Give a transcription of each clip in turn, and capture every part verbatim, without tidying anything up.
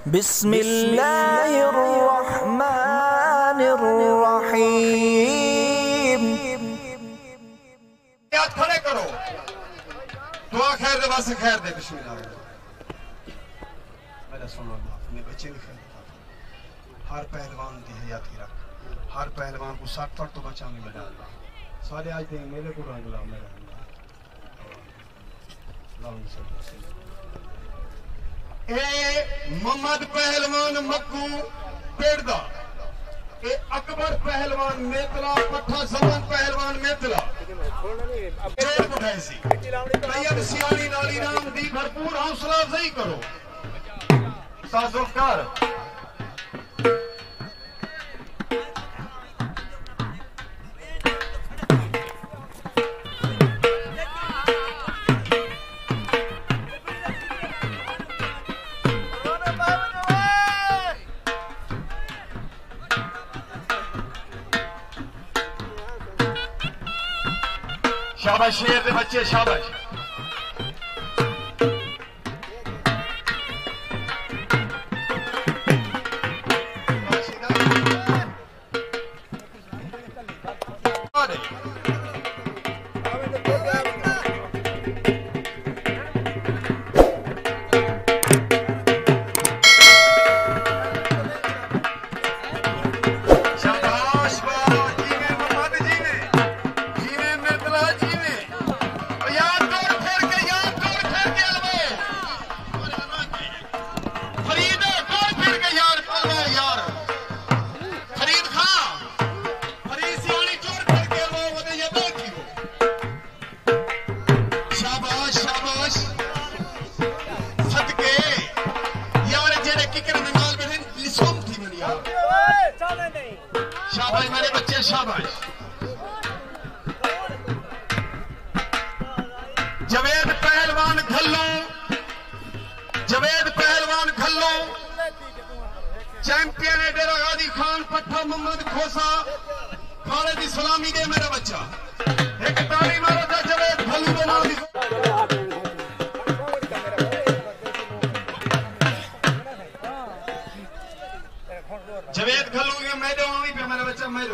बिस्मिल्लाहिर्रहमानिर्रहीम। याद खड़े करो, दुआ खैर दे वास्ते खैर दे। बिस्मिल्लाह। मेरा सुनो अल्लाह, अपने बच्चे की खैर बता। हर पहलवान की हयाती रख, हर पहलवान को साठ फट तो बचा नहीं बना। सारे आज देंगे मेरे को रंग ला मेरा ए मोहम्मद पहलवान मक्कू पेड़दा, ए अकबर पहलवान मेतला, पट्ठा जमान पहलवान मेतला तैयब सियानी नाली राम दी भरपूर हौसला अफजाई करो। साजुल्फकार शाबाश शेर दे बच्चे, शाबाश। शाबाश मेरे बच्चे, शाबाश। जवेद पहलवान घल्लो, जवेद पहलवान घल्लो चैंपियन है डेरा गाजी खान पट्ठा मोहम्मद खोसा खाले की सलामी दे मेरा बच्चा। एक ताली मारो था जवेद घल्लो को नाम। जवेद घल्लो के मैदो वहीं पे मेरा बच्चा मैदो।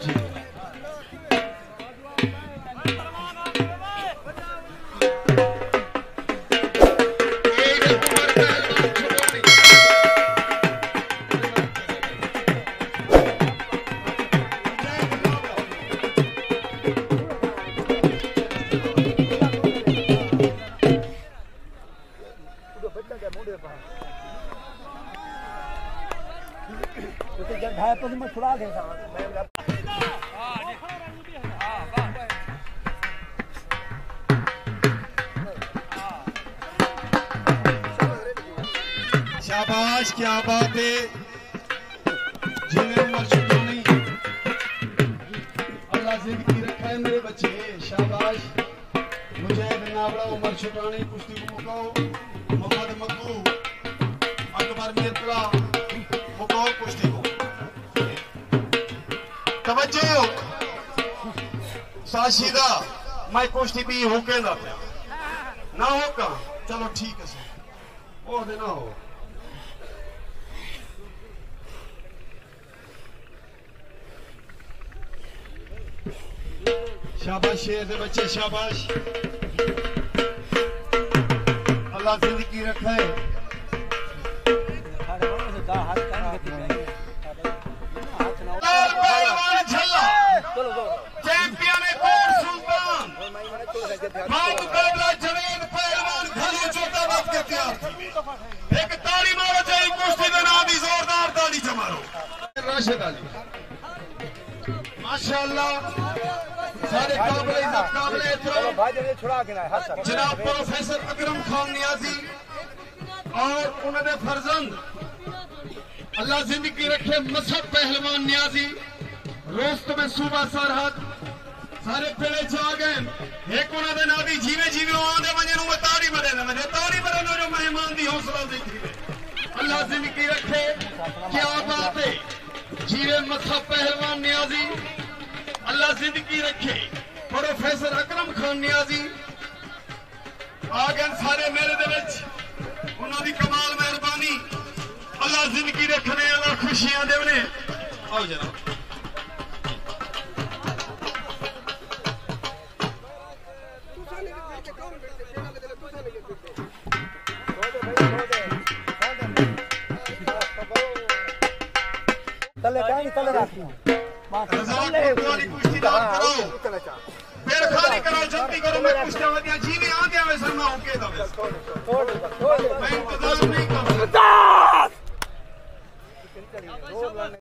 शाबाश, क्या बात है। जिन्हें उम्र छुट्टी नहीं, अल्लाह जिंदगी रखा है मेरे बच्चे, शाबाश। मुझे नावड़ा उम्र छुटानी कुश्ती को मुकाओ, मोहम्मद मक्कू अकबर मेतला मुकाओ कुश्ती को। तवज्जो साशिदा, मैं कुश्ती भी होके ना पे ना होगा। चलो ठीक है सर, ओ देना हो। शाबाश शेर दे बच्चे, शाबाश। अल्लाह जिंदगी रखे। चैंपियन कोट सुल्तान जवेद पहलवान घल्लो चौथा वक्त के तैयार थी। एक ताली मारो चाहिए कुश्ती के नाम की, जोरदार ताली जमारो। राशिद अली माशाअल्लाह सारे काबिल इज्जत काबिल एहतराम जनाब प्रोफेसर अकरम खान नियाजी और उन्होंने फर्जंद अल्लाह जिंदगी रखे मसहद पहलवान नियाजी रोस्त में सूबा सरहद सारे पेड़े च आ गए। एक उन्होंने ना दी जीवे जीवे आंदे वने नु ताड़ी मरे ना मरे ताड़ी मरे नो जो मेहमान दी हौसला दी थी। अल्लाह जिंदगी रखे, क्या बात है। जीवे मसहद पहलवान नियाजी, अल्लाह जिंदगी रखे। प्रोफेसर अकरम खान नियाजी आ गए सारे मेरे दे विच, उन्हां दी कमाल मेहरबानी। वाला जिंदगी रखने वाला खुशियां देवने आओ जनाब तले क्या नहीं तले रखी वाली कुश्ती दाव करो पेड़ खाली करो जल्दी करो मैं कुश्ती वाली जीने आ गया मैं शर्मा होके दबे मैं इंतजार नहीं कर सकता